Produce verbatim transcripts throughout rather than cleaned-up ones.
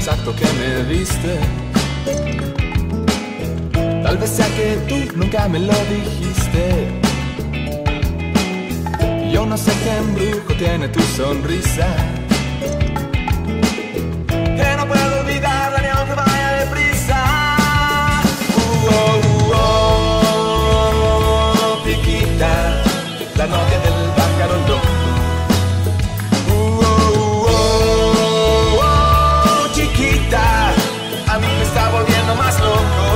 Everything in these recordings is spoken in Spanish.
exacto que me viste. Tal vez sea que tú nunca me lo dijiste. Yo no sé qué embrujo tiene tu sonrisa, que no puedo olvidarla ni aunque vaya deprisa. Uh, oh, uh, oh, Piquita, la novia del pájaro loco. Uh, oh, uh, oh, chiquita, a mí me está volviendo más loco.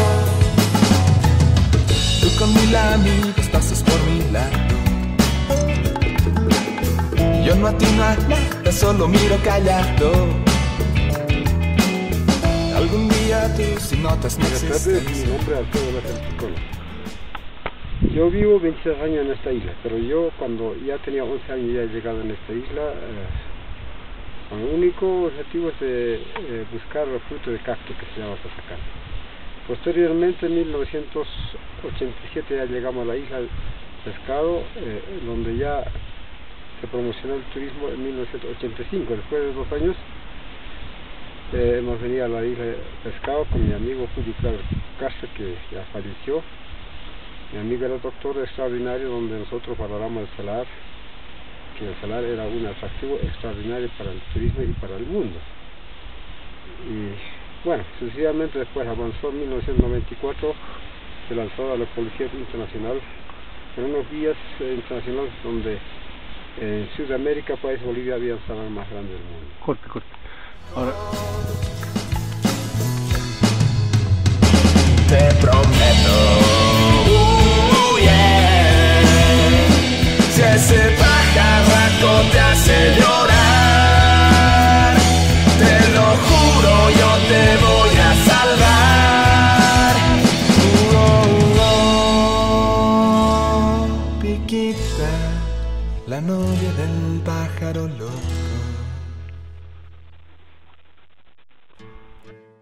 Tú con mil amigos pasas por mi lado. Yo no atino a nada, solo miro callado. Algún día tú si notas mi existencia. Mi nombre es Alfredo Lázaro Picolo. Yo vivo veintiséis años en esta isla, pero yo cuando ya tenía once años ya he llegado en esta isla. Eh, con el único objetivo es de eh, buscar el fruto de cactus que se llama Pasacán. Posteriormente en mil novecientos ochenta y siete ya llegamos a la isla del Pescado, eh, donde ya se promocionó el turismo en mil novecientos ochenta y cinco. Después de dos años eh, hemos venido a la isla de Pescado con mi amigo Julio Claro Castro, que ya falleció. Mi amigo era doctor extraordinario, donde nosotros valoramos el salar, que el salar era un atractivo extraordinario para el turismo y para el mundo. Y bueno, sucesivamente después avanzó en mil novecientos noventa y cuatro, se lanzó a la Policía Internacional en unos guías eh, internacionales donde en Sudamérica, país Bolivia, había el salar más grande del mundo. Corte, corte. Ahora. Te prometo, uh, yeah, si ese pajarraco te hace llorar, te lo juro, yo te voy a salvar. Uh, oh, oh, Piquita, la novia del pájaro loco.